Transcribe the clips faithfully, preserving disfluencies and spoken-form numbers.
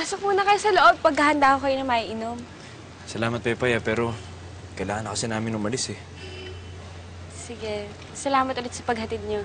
Pasok muna kayo sa loob. Paghahanda ko kayo na maiinom. Salamat, Pepay, ah, pero kailangan na kasi namin umalis eh. Sige. Salamat ulit sa paghatid niyo.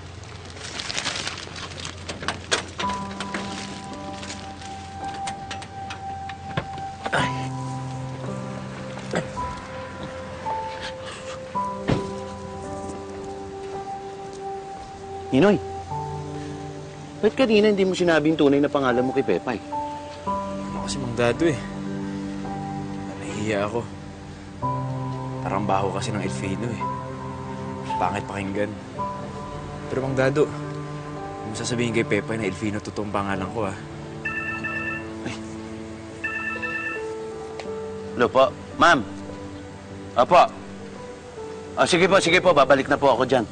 Ninoy, ba't kanina hindi mo sinabing tunay na pangalan mo kay Pepay? Ano kasi Mang Dado eh. Nahihiya ako. Parang baho kasi ng Elfino eh. Pangit pakinggan. Pero Mang Dado, kung sasabihin kay Pepay na Elfino totoong pangalan ko ah. Ay. Hello po, ma'am. Opo. Ah, sige po, sige po, babalik na po ako dyan.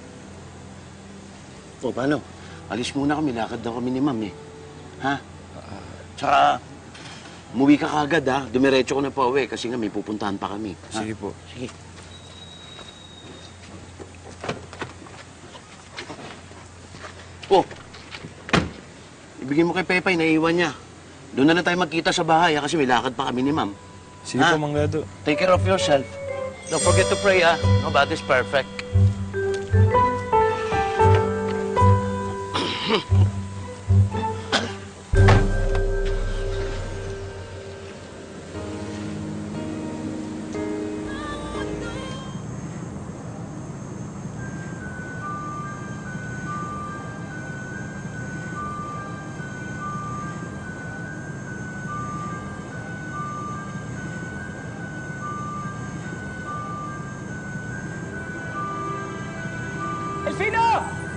O, paano? Alis muna kami, lakad daw kami ni ma'am eh. Ha? Uh, Tsaka, umuwi ka kagad ha. Dumiretso ko na po uwi kasi nga may pupuntahan pa kami. Ha? Sige po. Sige. Oh, ibigay mo kay Pepay, naiiwan niya. Doon na lang tayo magkita sa bahay ha, kasi may lakad pa kami ni ma'am. Sige ha? po, Mang Dado. Take care of yourself. Don't forget to pray ha. Nobody's perfect. Elfino!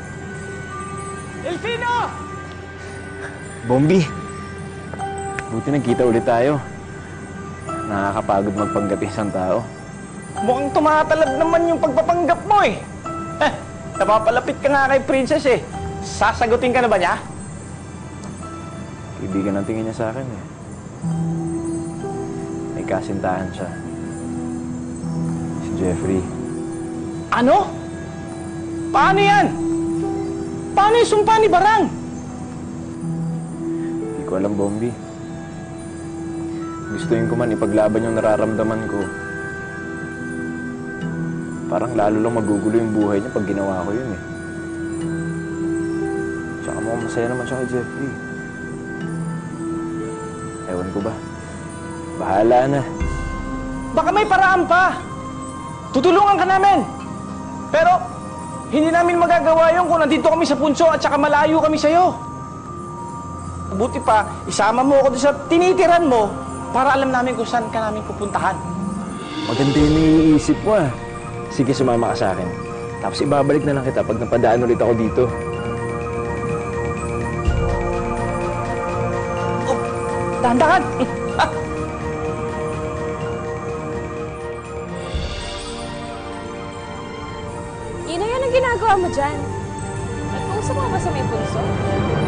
Elfino! Bombi! Buti nagkita ulit tayo. Nakakapagod magpanggap isang tao. Mukhang tumatalab naman yung pagpapanggap mo eh. Eh, napapalapit ka nga kay Princess eh. Sasagutin ka na ba niya? Kaibigan ang tingin niya sa akin eh. May kasintahan siya. Si Jeffrey. Ano? Paano yan? Paano yung sumpa ni Barang? Hindi ko alam, Bombi. Gustuin ko man ipaglaban yung nararamdaman ko. Parang lalo lang magugulo yung buhay niya pag ginawa ko yun eh. Tsaka mukhang masaya naman siya kay Jeffrey. Ewan ko ba? Bahala na. Baka may paraan pa. Tutulungan ka namin. Pero, hindi namin magagawa yun kung nandito kami sa punso at saka malayo kami sa'yo. Buti pa, isama mo ako doon sa tinitiran mo para alam namin kung saan ka namin pupuntahan. Maganda yung naiisip mo ah. Sige, sumama ka sa akin. Tapos ibabalik na lang kita pag napadaan ulit ako dito. Oh, dahan-dahan! Ah! Ino, yan ang ginagawa mo dyan. Nag-uusap mo ba sa may punso?